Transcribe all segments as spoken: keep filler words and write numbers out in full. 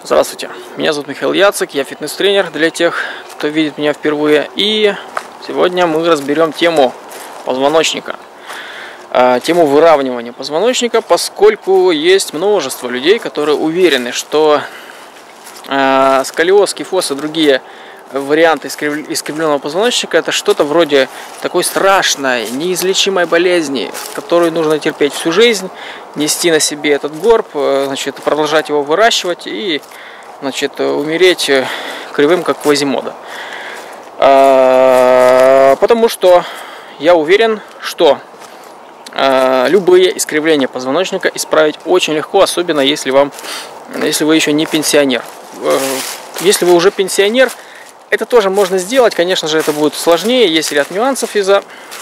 Здравствуйте, меня зовут Михаил Яцек, я фитнес-тренер для тех, кто видит меня впервые. И сегодня мы разберем тему позвоночника, тему выравнивания позвоночника, поскольку есть множество людей, которые уверены, что сколиоз, кифоз и другие варианты искривленного позвоночника — это что-то вроде такой страшной, неизлечимой болезни, которую нужно терпеть всю жизнь, нести на себе этот горб, значит, продолжать его выращивать и, значит, умереть кривым, как Квазимода. Потому что я уверен, что любые искривления позвоночника исправить очень легко, особенно если вам, если вы еще не пенсионер. Если вы уже пенсионер, это тоже можно сделать. Конечно же, это будет сложнее, есть ряд нюансов из-за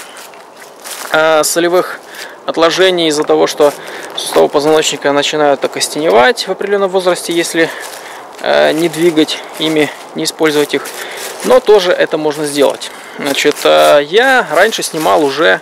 э, солевых отложений, из-за того, что суставы позвоночника начинают окостеневать в определенном возрасте, если э, не двигать ими, не использовать их. Но тоже это можно сделать. Значит, э, я раньше снимал уже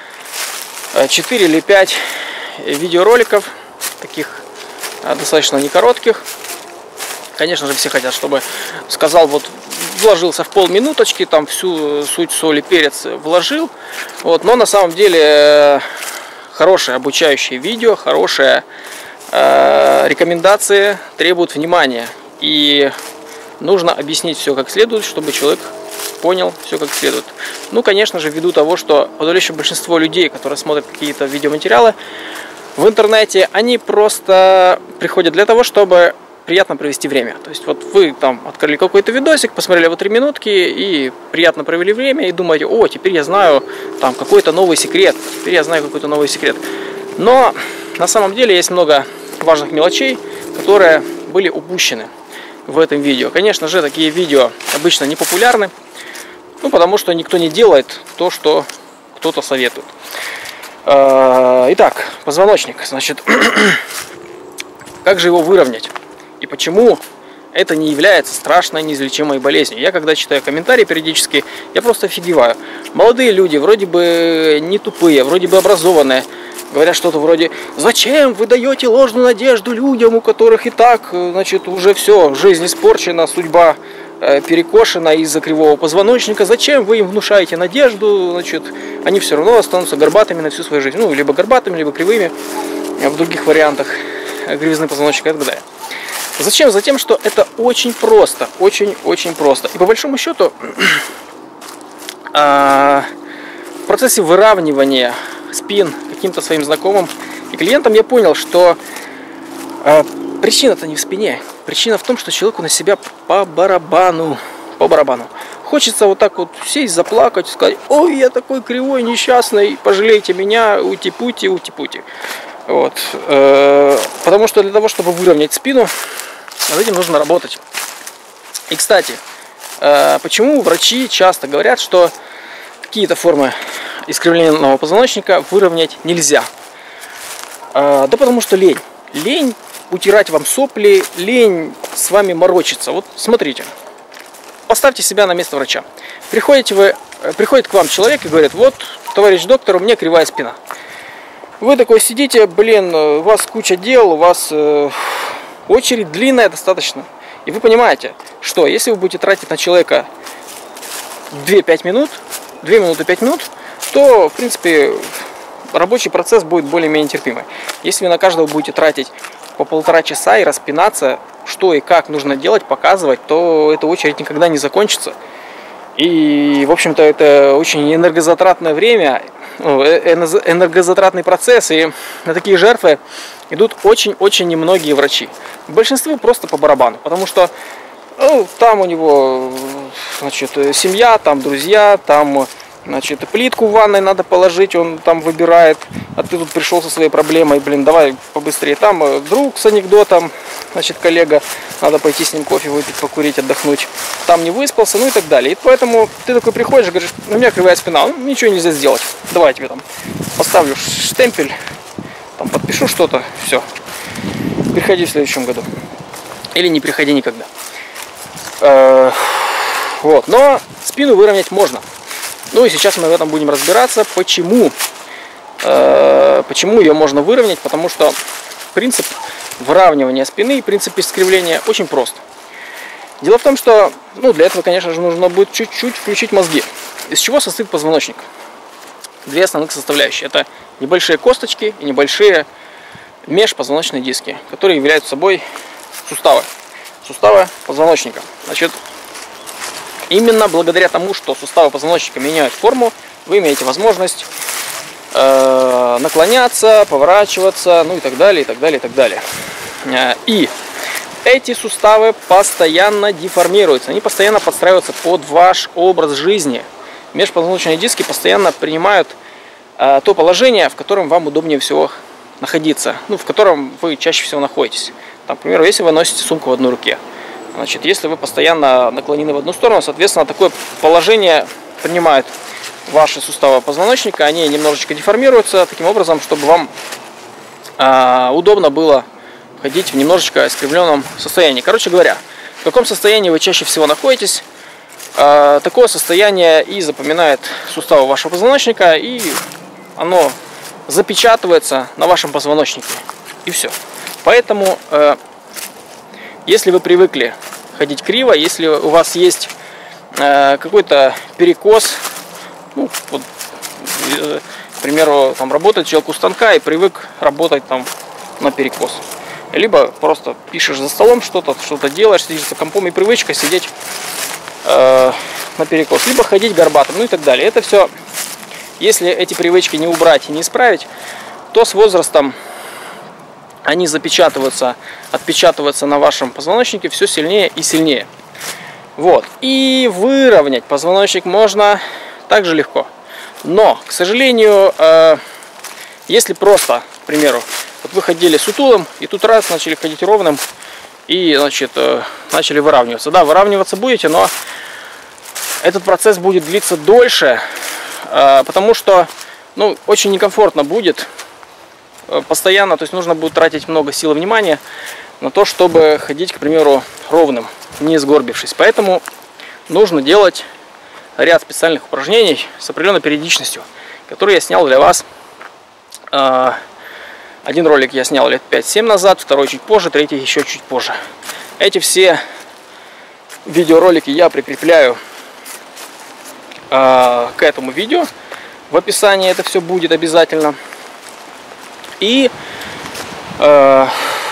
четыре или пять видеороликов, таких э, достаточно не коротких. Конечно же, все хотят, чтобы сказал, вот вложился в полминуточки, там всю суть соли, перец вложил. Вот, но на самом деле хорошее обучающее видео, хорошие э, рекомендации требуют внимания. И нужно объяснить все как следует, чтобы человек понял все как следует. Ну, конечно же, ввиду того, что подавляющее большинство людей, которые смотрят какие-то видеоматериалы в интернете, они просто приходят для того, чтобы приятно провести время. То есть вот вы там открыли какой-то видосик, посмотрели его три минутки и приятно провели время и думаете: о, теперь я знаю там какой-то новый секрет, теперь я знаю какой-то новый секрет. Но на самом деле есть много важных мелочей, которые были упущены в этом видео. Конечно же, такие видео обычно не популярны, ну потому что никто не делает то, что кто-то советует. Итак, позвоночник. Значит, как же его выровнять? И почему это не является страшной, неизлечимой болезнью? Я когда читаю комментарии периодически, я просто офигеваю. Молодые люди, вроде бы не тупые, вроде бы образованные, говорят что-то вроде: зачем вы даете ложную надежду людям, у которых и так, значит, уже все, жизнь испорчена, судьба э, перекошена из-за кривого позвоночника. Зачем вы им внушаете надежду? Значит, они все равно останутся горбатыми на всю свою жизнь. Ну, либо горбатыми, либо кривыми, в других вариантах кривизны позвоночника и так далее. Зачем? Затем, что это очень просто, очень-очень просто. И по большому счету, в процессе выравнивания спин каким-то своим знакомым и клиентам я понял, что причина-то не в спине. Причина в том, что человеку на себя по барабану, по барабану. Хочется вот так вот сесть, заплакать, сказать: ой, я такой кривой, несчастный, пожалейте меня, ути-пути, ути-пути. Вот. Потому что для того, чтобы выровнять спину, над этим нужно работать. И, кстати, почему врачи часто говорят, что какие-то формы искривленного позвоночника выровнять нельзя? Да потому что лень. Лень утирать вам сопли, лень с вами морочиться. Вот смотрите, поставьте себя на место врача. Приходите вы, приходит к вам человек и говорит: вот, товарищ доктор, у меня кривая спина. Вы такой сидите, блин, у вас куча дел, у вас э, очередь длинная достаточно. И вы понимаете, что если вы будете тратить на человека две-пять минут, две минуты пять минут, то, в принципе, рабочий процесс будет более-менее терпимый. Если вы на каждого будете тратить по полтора часа и распинаться, что и как нужно делать, показывать, то эта очередь никогда не закончится. И, в общем-то, это очень энергозатратное время, энергозатратный процесс, и на такие жертвы идут очень-очень немногие врачи. Большинству просто по барабану, потому что ну, там у него, значит, семья, там друзья, там, значит, плитку в ванной надо положить, он там выбирает, а ты тут пришел со своей проблемой, блин, давай побыстрее. Там друг с анекдотом, значит, коллега, надо пойти с ним кофе выпить, покурить, отдохнуть. Там не выспался, ну и так далее. И поэтому ты такой приходишь и говоришь: у меня кривая спина, ну, ничего нельзя сделать. Давай я тебе там поставлю штемпель, там подпишу что-то, все. Приходи в следующем году. Или не приходи никогда. Вот, но спину выровнять можно. Ну и сейчас мы в этом будем разбираться, почему, почему ее можно выровнять, потому что принцип выравнивания спины и принцип искривления очень прост. Дело в том, что ну, для этого, конечно же, нужно будет чуть-чуть включить мозги. Из чего состоит позвоночник? Две основных составляющие. Это небольшие косточки и небольшие межпозвоночные диски, которые являются собой суставы. Суставы позвоночника. Значит, именно благодаря тому, что суставы позвоночника меняют форму, вы имеете возможность э, наклоняться, поворачиваться, ну и так далее, и так далее, и так далее. И эти суставы постоянно деформируются, они постоянно подстраиваются под ваш образ жизни. Межпозвоночные диски постоянно принимают э, то положение, в котором вам удобнее всего находиться, ну, в котором вы чаще всего находитесь. Там, к примеру, если вы носите сумку в одной руке, значит, если вы постоянно наклонены в одну сторону, соответственно, такое положение принимают ваши суставы позвоночника, они немножечко деформируются таким образом, чтобы вам э, удобно было ходить в немножечко искривленном состоянии. Короче говоря, в каком состоянии вы чаще всего находитесь, э, такое состояние и запоминает суставы вашего позвоночника, и оно запечатывается на вашем позвоночнике. И все. Поэтому, э, если вы привыкли ходить криво, если у вас есть э, какой-то перекос, ну, вот, э, к примеру, там работает человек у станка и привык работать там на перекос. Либо просто пишешь за столом что-то, что-то делаешь, сидишь за компом, и привычка сидеть э, на перекос. Либо ходить горбатым, ну и так далее. Это все, если эти привычки не убрать и не исправить, то с возрастом они запечатываются, отпечатываются на вашем позвоночнике все сильнее и сильнее. Вот. И выровнять позвоночник можно также легко. Но, к сожалению, э, если просто, к примеру, вот вы ходили сутулым, и тут раз начали ходить ровным, и, значит, э, начали выравниваться. Да, выравниваться будете, но этот процесс будет длиться дольше, э, потому что, ну, очень некомфортно будет э, постоянно, то есть нужно будет тратить много сил и внимания на то, чтобы ходить, к примеру, ровным, не сгорбившись. Поэтому нужно делать ряд специальных упражнений с определенной периодичностью, которые я снял для вас. Э, Один ролик я снял лет пять-семь назад, второй чуть позже, третий еще чуть позже. Эти все видеоролики я прикрепляю э, к этому видео. В описании это все будет обязательно. И э,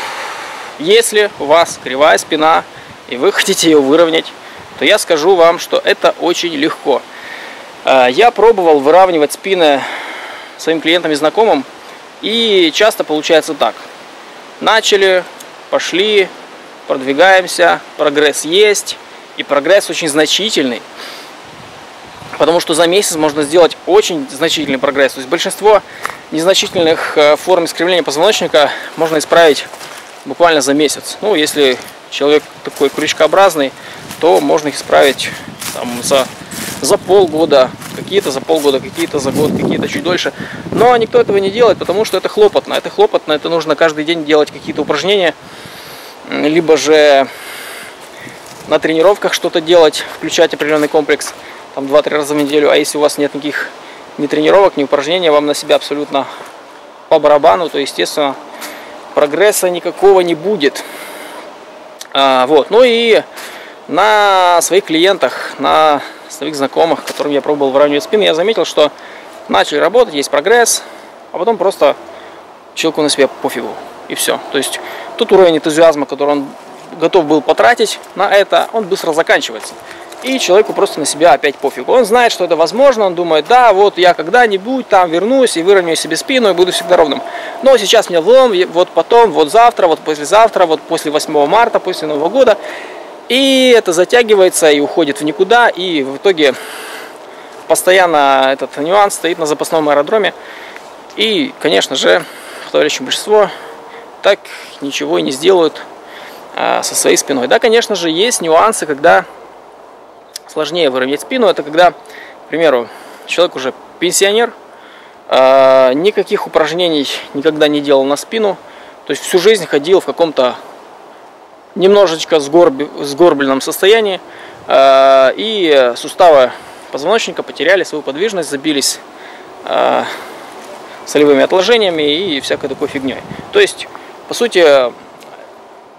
если у вас кривая спина и вы хотите ее выровнять, то я скажу вам, что это очень легко. Э, я пробовал выравнивать спины своим клиентам и знакомым. И часто получается так. Начали, пошли, продвигаемся, прогресс есть. И прогресс очень значительный. Потому что за месяц можно сделать очень значительный прогресс. То есть большинство незначительных форм искривления позвоночника можно исправить буквально за месяц. Ну, если человек такой крючкообразный, то можно их исправить там, за, за полгода. Какие-то за полгода, какие-то за год, какие-то чуть дольше. Но никто этого не делает, потому что это хлопотно. Это хлопотно, это нужно каждый день делать какие-то упражнения. Либо же на тренировках что-то делать, включать определенный комплекс там два-три раза в неделю. А если у вас нет никаких ни тренировок, ни упражнений, вам на себя абсолютно по барабану, то, естественно, прогресса никакого не будет. А, вот. Ну и на своих клиентах, на своих знакомых, которым я пробовал выравнивать спину, я заметил, что начали работать, есть прогресс, а потом просто человеку на себя пофигу, и все. То есть тот уровень энтузиазма, который он готов был потратить на это, он быстро заканчивается. И человеку просто на себя опять пофигу. Он знает, что это возможно, он думает, да, вот я когда-нибудь там вернусь и выровняю себе спину и буду всегда ровным. Но сейчас мне влом, вот потом, вот завтра, вот послезавтра, вот после восьмого марта, после Нового года. И это затягивается и уходит в никуда, и в итоге постоянно этот нюанс стоит на запасном аэродроме. И, конечно же, подавляющее большинство так ничего и не сделают а, со своей спиной. Да, конечно же, есть нюансы, когда сложнее выровнять спину. Это когда, к примеру, человек уже пенсионер, а, никаких упражнений никогда не делал на спину, то есть всю жизнь ходил в каком-то немножечко сгорбленном состоянии, э, и суставы позвоночника потеряли свою подвижность, забились э, солевыми отложениями и всякой такой фигней. То есть, по сути,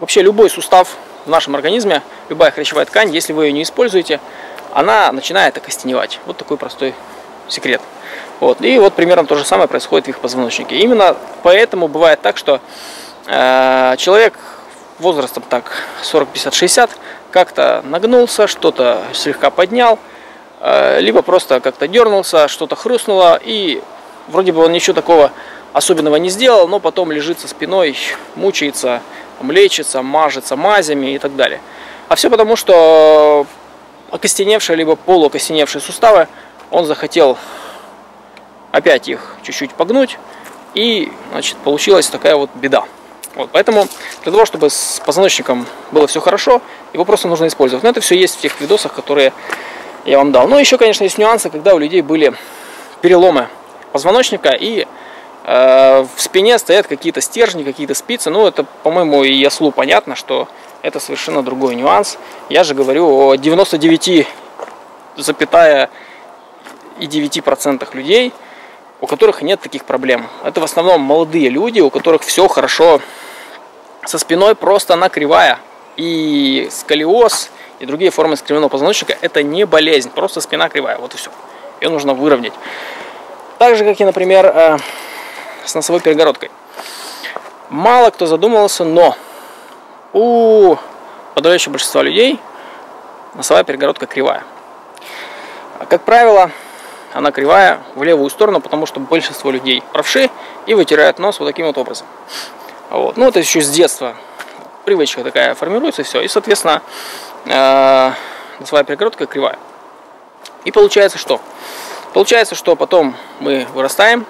вообще любой сустав в нашем организме, любая хрящевая ткань, если вы ее не используете, она начинает окостеневать. Вот такой простой секрет. Вот. И вот примерно то же самое происходит в их позвоночнике. Именно поэтому бывает так, что э, человек возрастом так сорок, пятьдесят, шестьдесят как-то нагнулся, что-то слегка поднял, э, либо просто как-то дернулся, что-то хрустнуло, и вроде бы он ничего такого особенного не сделал, но потом лежит со спиной, мучается, лечится, мажется мазями и так далее. А все потому, что окостеневшие либо полуокостеневшие суставы, он захотел опять их чуть-чуть погнуть, и, значит, получилась такая вот беда. Вот, поэтому для того, чтобы с позвоночником было все хорошо, его просто нужно использовать. Но это все есть в тех видосах, которые я вам дал. Но еще, конечно, есть нюансы, когда у людей были переломы позвоночника, и э, в спине стоят какие-то стержни, какие-то спицы. Ну, это, по-моему, и яслу понятно, что это совершенно другой нюанс. Я же говорю о девяноста девяти целых девяти процентах людей, у которых нет таких проблем. Это в основном молодые люди, у которых все хорошо со спиной, просто она кривая. И сколиоз, и другие формы искривленного позвоночника – это не болезнь, просто спина кривая, вот и все. Ее нужно выровнять. Так же, как и, например, с носовой перегородкой. Мало кто задумывался, но у подавляющего большинства людей носовая перегородка кривая. Как правило, она кривая в левую сторону, потому что большинство людей правши и вытирают нос вот таким вот образом. Вот. Ну, это еще с детства. Привычка такая формируется, и все. И, соответственно, э, носовая перегородка кривая. И получается что? Получается, что потом мы вырастаем,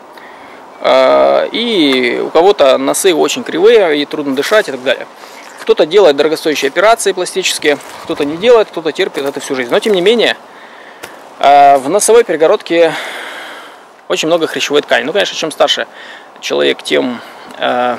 э, и у кого-то носы очень кривые, и трудно дышать, и так далее. Кто-то делает дорогостоящие операции пластические, кто-то не делает, кто-то терпит это всю жизнь. Но, тем не менее, в носовой перегородке очень много хрящевой ткани. Ну, конечно, чем старше человек, тем э,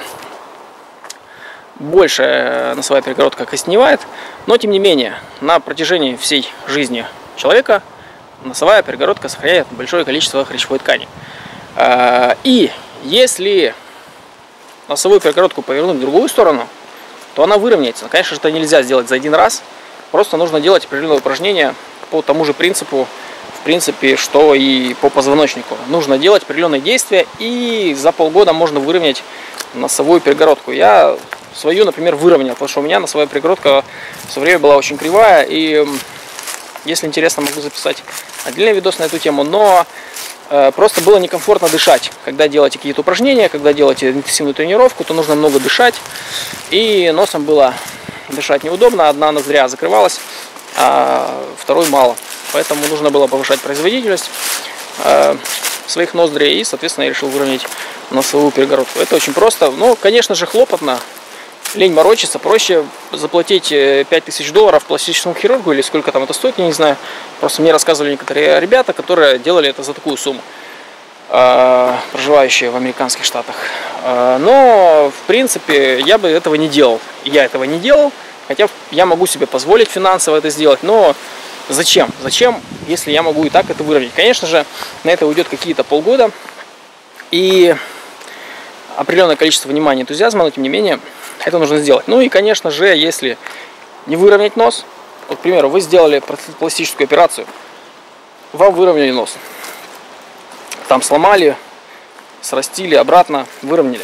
больше носовая перегородка окостеневает. Но, тем не менее, на протяжении всей жизни человека носовая перегородка сохраняет большое количество хрящевой ткани. Э, и если носовую перегородку повернуть в другую сторону, то она выровняется. Но, конечно же, это нельзя сделать за один раз. Просто нужно делать определенные упражнения по тому же принципу, в принципе, что и по позвоночнику. Нужно делать определенные действия, и за полгода можно выровнять носовую перегородку. Я свою, например, выровнял, потому что у меня носовая перегородка в свое время была очень кривая, и если интересно, могу записать отдельный видос на эту тему, но э, просто было некомфортно дышать. Когда делаете какие-то упражнения, когда делаете интенсивную тренировку, то нужно много дышать, и носом было дышать неудобно, одна ноздря закрывалась, а второй мало. Поэтому нужно было повышать производительность э, своих ноздрей, и, соответственно, я решил выровнять носовую перегородку. Это очень просто, но, конечно же, хлопотно, лень морочиться, проще заплатить пять тысяч долларов пластическому хирургу, или сколько там это стоит, я не знаю. Просто мне рассказывали некоторые ребята, которые делали это за такую сумму, э, проживающие в американских штатах. Э, но, в принципе, я бы этого не делал. Я этого не делал, хотя я могу себе позволить финансово это сделать, но зачем? Зачем, если я могу и так это выровнять? Конечно же, на это уйдет какие-то полгода и определенное количество внимания и энтузиазма, но тем не менее это нужно сделать. Ну и, конечно же, если не выровнять нос, вот, к примеру, вы сделали пластическую операцию, вам выровняли нос, там сломали, срастили, обратно выровняли.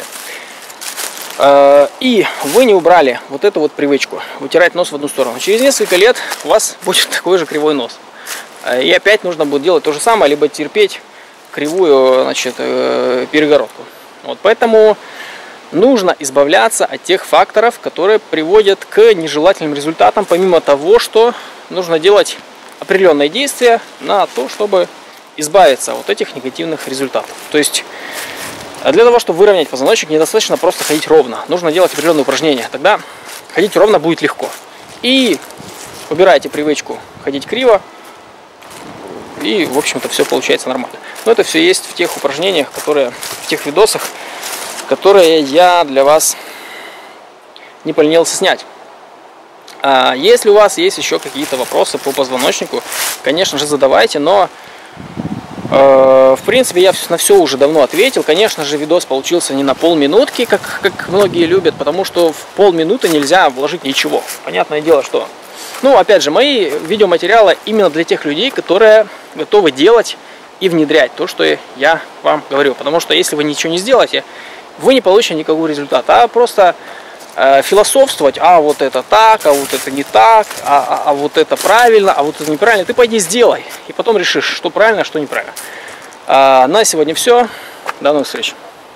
И вы не убрали вот эту вот привычку вытирать нос в одну сторону. Через несколько лет у вас будет такой же кривой нос. И опять нужно будет делать то же самое, либо терпеть кривую, значит, перегородку. Вот, поэтому нужно избавляться от тех факторов, которые приводят к нежелательным результатам, помимо того, что нужно делать определенные действия на то, чтобы избавиться от этих негативных результатов. То есть для того, чтобы выровнять позвоночник, недостаточно просто ходить ровно. Нужно делать определенные упражнения. Тогда ходить ровно будет легко. И убирайте привычку ходить криво. И, в общем-то, все получается нормально. Но это все есть в тех упражнениях, которые, в тех видосах, которые я для вас не поленился снять. А если у вас есть еще какие-то вопросы по позвоночнику, конечно же, задавайте. Но В принципе, я на все уже давно ответил. Конечно же, видос получился не на полминутки, как, как многие любят, потому что в полминуты нельзя вложить ничего. Понятное дело, что... Ну, опять же, мои видеоматериалы именно для тех людей, которые готовы делать и внедрять то, что я вам говорю. Потому что если вы ничего не сделаете, вы не получите никакого результата. А просто э, философствовать, а вот это так, а вот это не так, а, а, а вот это правильно, а вот это неправильно. Ты пойди сделай, и потом решишь, что правильно, а что неправильно. А на сегодня все. До новых встреч.